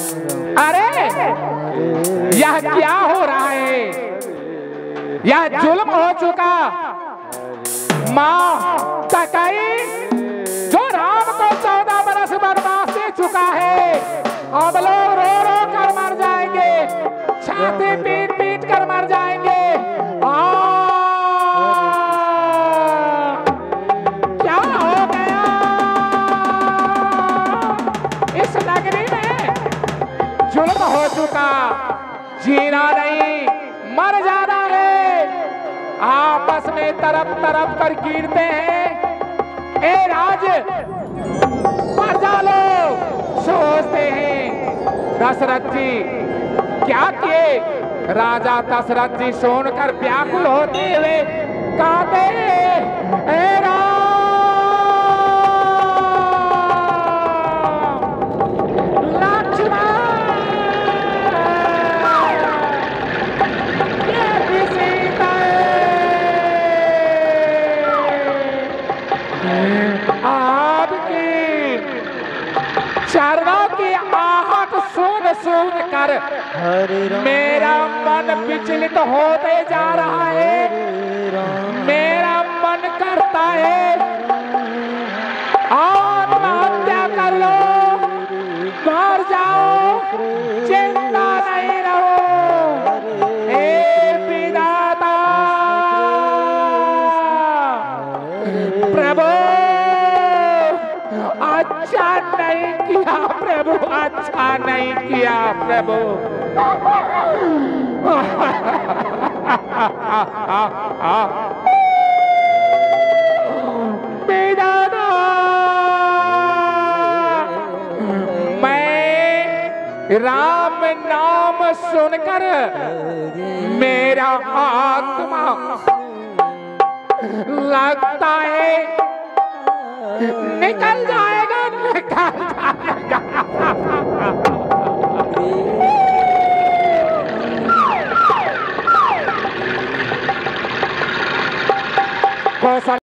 अरे यह क्या हो रहा है? यह जुल्म हो चुका। माँ कैकेयी जो राम को 14 बरस वनवास दे चुका है, अब लोग रो रो कर मर जाएंगे, छाती पीट पीट कर मर जाएंगे। क्या हो गया इस नगरी में? जुल्म हो चुका, जीना नहीं मर जाना है। आपस में तरफ तरफ कर गिरते हैं। ए राज प्रजा लोग सोचते हैं दशरथ जी क्या किए? राजा दशरथ जी सुनकर व्याकुल होते हुए कहते ए राम, लक्ष्मण ये सीता आपकी चरणों की आहट सुन सुन कर मेरा मन विचलित होते जा रहा है। मेरा मन करता है आत्महत्या कर लो, मर जाओ, चिंता नहीं रहो। हे विधाता प्रभु, अच्छा नहीं किया प्रभु, अच्छा नहीं किया प्रभु। विधाता, मैं राम नाम सुनकर मेरा आत्मा लगता है निकल जाएगा, निकल जाएगा।